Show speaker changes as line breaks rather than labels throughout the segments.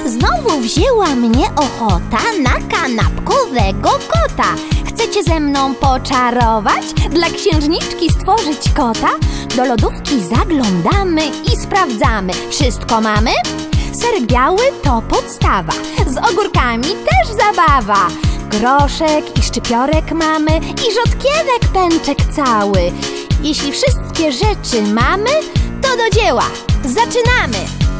Znowu wzięła mnie ochota na kanapkowego kota. Chcecie ze mną poczarować? Dla księżniczki stworzyć kota? Do lodówki zaglądamy i sprawdzamy. Wszystko mamy? Serek biały to podstawa. Z ogórkami też zabawa. Groszek i szczypiorek mamy i rzodkiewek pęczek cały. Jeśli wszystkie rzeczy mamy, to do dzieła. Zaczynamy!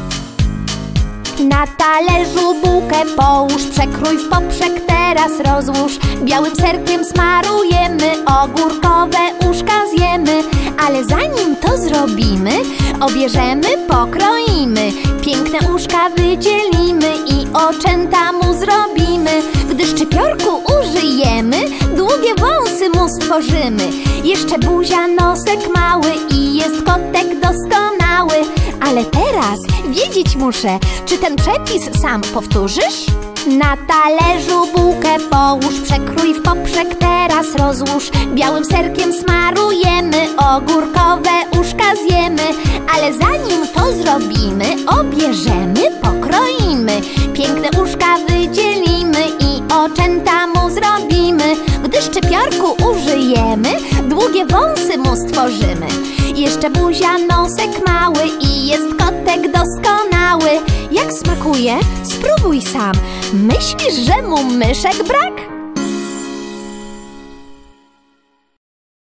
Na talerzu bułkę połóż, przekrój w poprzek, teraz rozłóż. Białym serkiem smarujemy, ogórkowe uszka zjemy. Ale zanim to zrobimy, obierzemy, pokroimy. Piękne uszka wydzielimy i oczęta mu zrobimy. Gdy szczypiorku użyjemy, długie wąsy mu stworzymy. Jeszcze buzia, nosek mały i jest kotek doskonały. Ale teraz wiedzieć muszę, czy ten przepis sam powtórzysz? Na talerzu bułkę połóż, przekrój w poprzek, teraz rozłóż. Białym serkiem smarujemy, ogórkowe uszka zjemy. Ale zanim to zrobimy, obierzemy, pokroimy. Piękne uszka wydzielimy i oczęta mu zrobimy. Gdy szczypiorku użyjemy, długie wąsy mu stworzymy. Jeszcze buzia, nosek mały i jest kotek doskonały. Jak smakuje? Spróbuj sam. Myślisz, że mu myszek brak?